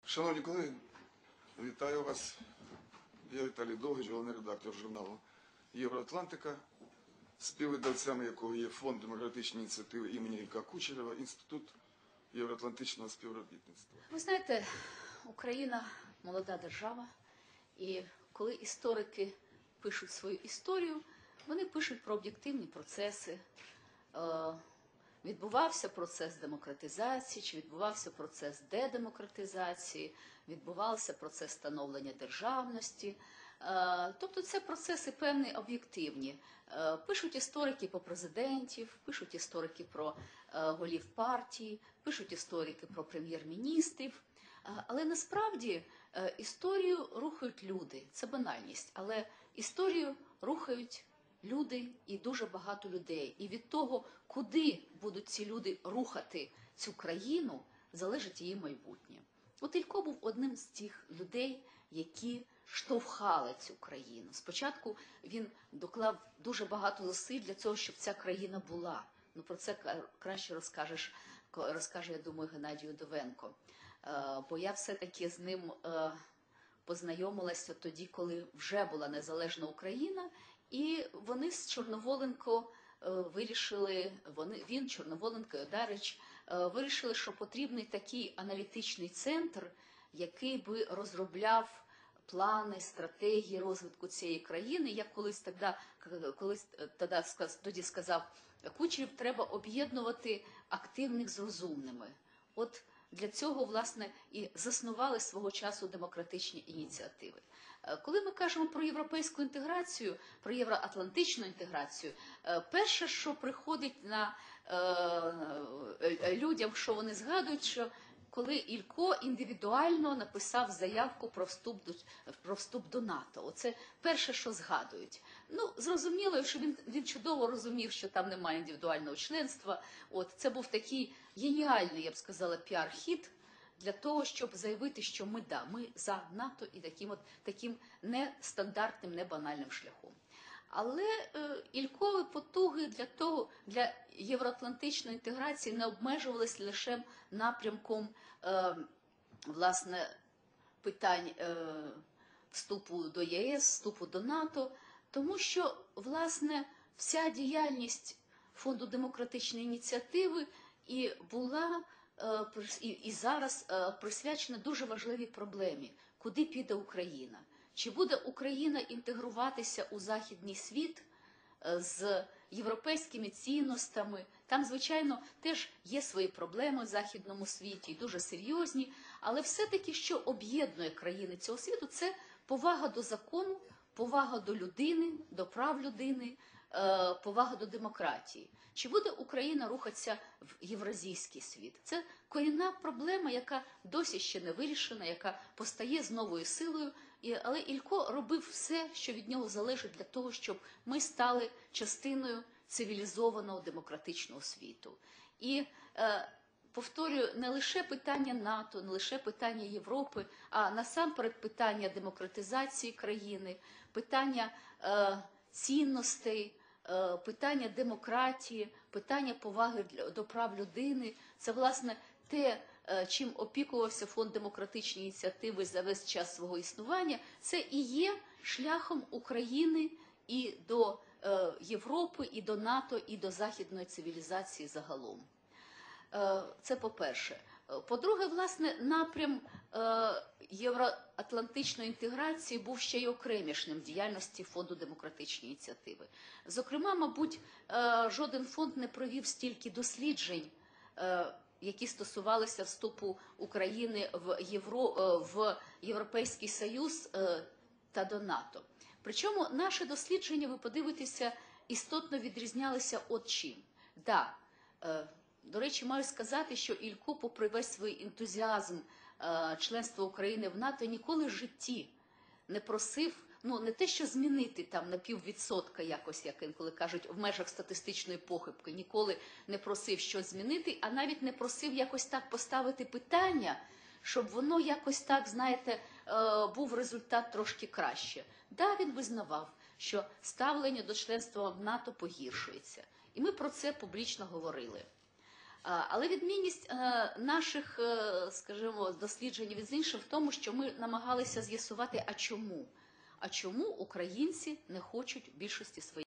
Шановні колеги, вітаю вас. Я Віталій Довгич, головний редактор журналу «Євроатлантика», співвидавцями якого є Фонд демократичної ініціативи імені Ілька Кучерєва, Інститут євроатлантичного співробітництва. Ви знаєте, Україна – молода держава, і коли історики пишуть свою історію, вони пишуть про об'єктивні процеси. Відбувався процес демократизації, чи відбувався процес дедемократизації, відбувався процес становлення державності. Тобто це процеси певні об'єктивні. Пишуть історики про президентів, пишуть історики про голів партій, пишуть історики про прем'єр-міністрів. Але насправді історію рухають люди, це банальність, але історію рухають люди і дуже багато людей. І від того, куди будуть ці люди рухати цю країну, залежить її майбутнє. От Ілько був одним з тих людей, які штовхали цю країну. Спочатку він доклав дуже багато зусиль для того, щоб ця країна була. Ну, про це краще розкаже, я думаю, Геннадій Удовенко. Бо я все-таки з ним познайомилася тоді, коли вже була незалежна Україна, і вони з Чорноволенко вирішили, він, Чорноволенко і Одарич, вирішили, що потрібний такий аналітичний центр, який би розробляв плани, стратегії розвитку цієї країни. Як тоді сказав Кучерєв, треба об'єднувати активних з розумними. От для цього, власне, і заснували свого часу демократичні ініціативи. Коли ми кажемо про європейську інтеграцію, про євроатлантичну інтеграцію, перше, що приходить на людям, що вони згадують, що коли Ілько індивідуально написав заявку про вступ до НАТО. Оце перше, що згадують. Ну, зрозуміло, що він чудово розумів, що там немає індивідуального членства. От, це був такий геніальний, я б сказала, піар-хід для того, щоб заявити, що ми за НАТО і таким нестандартним, небанальним шляхом. Але Ількові потуги для євроатлантичної інтеграції не обмежувалися лише напрямком, власне, питань вступу до ЄС, вступу до НАТО, тому що, власне, вся діяльність Фонду демократичної ініціативи і була, і зараз присвячена дуже важливій проблемі – куди піде Україна. Чи буде Україна інтегруватися у західний світ з європейськими цінностями? Там, звичайно, теж є свої проблеми в західному світі, дуже серйозні, але все-таки, що об'єднує країни цього світу, це повага до закону, повага до людини, до прав людини, повага до демократії. Чи буде Україна рухатися в євразійський світ? Це корінна проблема, яка досі ще не вирішена, яка постає з новою силою. Але Ілько робив все, що від нього залежить для того, щоб ми стали частиною цивілізованого демократичного світу. І, повторюю, не лише питання НАТО, не лише питання Європи, а насамперед питання демократизації країни, питання цінностей, питання демократії, питання поваги до прав людини. Це, власне, те, чим опікувався Фонд демократичної ініціативи за весь час свого існування, це і є шляхом України і до Європи, і до НАТО, і до західної цивілізації загалом. Це по-перше. По-друге, власне, напрям євроатлантичної інтеграції був ще й окремішним в діяльності Фонду демократичної ініціативи. Зокрема, мабуть, жоден фонд не провів стільки досліджень, які стосувалися вступу України в Європейський Союз та до НАТО. Причому наші дослідження, ви подивитеся, істотно відрізнялися от чим. До речі, маю сказати, що Ілько, попри весь свій ентузіазм членства України в НАТО, ніколи в житті не просив, не те, що змінити там на піввідсотка якось, як інколи кажуть, в межах статистичної похибки, ніколи не просив щось змінити, а навіть не просив якось так поставити питання, щоб воно якось так, знаєте, був результат трошки краще. Він визнавав, що ставлення до членства в НАТО погіршується. І ми про це публічно говорили. Але відмінність наших, скажімо, досліджень від інших в тому, що ми намагалися з'ясувати, а чому? А чому українці не хочуть в більшості своїй